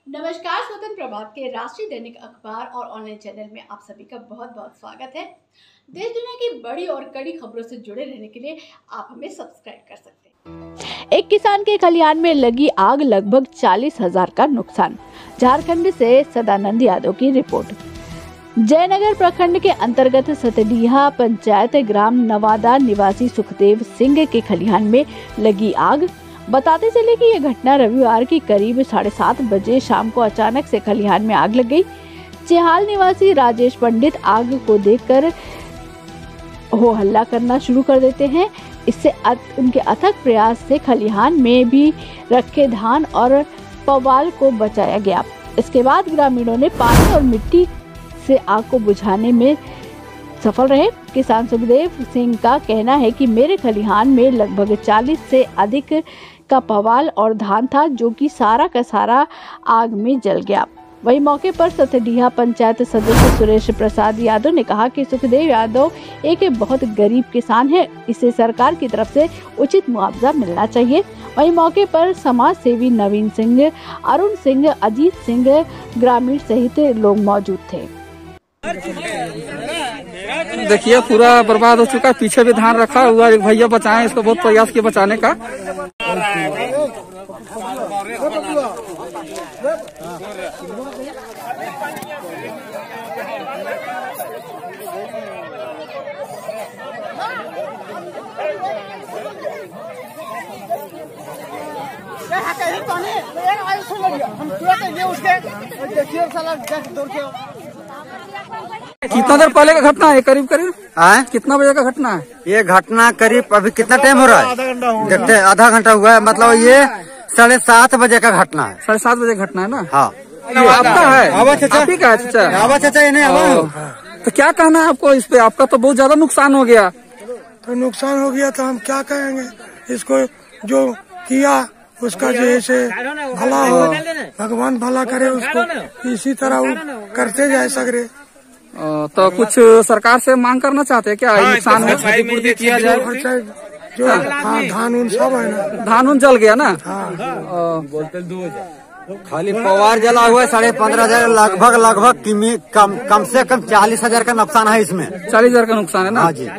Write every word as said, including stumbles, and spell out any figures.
नमस्कार, स्वतंत्र प्रभात के राष्ट्रीय दैनिक अखबार और ऑनलाइन चैनल में आप सभी का बहुत बहुत स्वागत है। देश दुनिया की बड़ी और कड़ी खबरों से जुड़े रहने के लिए आप हमें सब्सक्राइब कर सकते हैं। एक किसान के खलिहान में लगी आग, लगभग चालीस हजार का नुकसान। झारखंड से सदानंद यादव की रिपोर्ट। जयनगर प्रखंड के अंतर्गत सतडीहा पंचायत ग्राम नवादा निवासी सुखदेव सिंह के खलिहान में लगी आग। बताते चले कि यह घटना रविवार की करीब साढ़े सात बजे शाम को अचानक से खलिहान में आग लग गई। चेहाल निवासी राजेश पंडित आग को देखकर हो हल्ला करना शुरू कर देते हैं। इससे अत, उनके अथक प्रयास से खलिहान में भी रखे धान और पवाल को बचाया गया। इसके बाद ग्रामीणों ने पानी और मिट्टी से आग को बुझाने में सफल रहे। किसान सुखदेव सिंह का कहना है कि मेरे खलिहान में लगभग चालीस से अधिक का पवाल और धान था, जो कि सारा का सारा आग में जल गया। वही मौके पर सतडीहा पंचायत सदस्य सुरेश प्रसाद यादव ने कहा कि सुखदेव यादव एक बहुत गरीब किसान है, इसे सरकार की तरफ से उचित मुआवजा मिलना चाहिए। वही मौके पर समाज सेवी नवीन सिंह, अरुण सिंह, अजीत सिंह, ग्रामीण सहित लोग मौजूद थे। देखिए पूरा बर्बाद हो चुका है। पीछे भी धान रखा हुआ है। भैया बचाएं इसको, बहुत प्रयास किया बचाने का। कितना देर पहले का घटना है? करीब करीब आए? कितना बजे का घटना है? ये घटना करीब अभी कितना टाइम हो रहा है? देखते हैं, आधा घंटा हुआ है। मतलब ये साढ़े सात बजे का घटना है। साढ़े सात बजे घटना है ना? हाँ। ये आपका है? आवा चाचा, आप ही का है चाचा? आवा चाचा, ये नहीं आवा। तो क्या कहना है आपको इस पे? आपका तो बहुत ज्यादा नुकसान हो गया। तो नुकसान हो गया तो हम क्या कहेंगे? इसको जो किया उसका जो है से भला हो, भगवान भला करे उसको। इसी तरह वो करते जाए सगरे। तो कुछ सरकार से मांग करना चाहते हैं क्या? नुकसान में क्षतिपूर्ति किया जाए। जो हाँ, धान उन सब है ना, धान उन जल गया ना? खाली पवार जला हुआ है। साढ़े पंद्रह हजार लगभग लगभग कम कम से कम चालीस हजार का नुकसान है इसमें। चालीस हजार का नुकसान है ना? हाँ जी।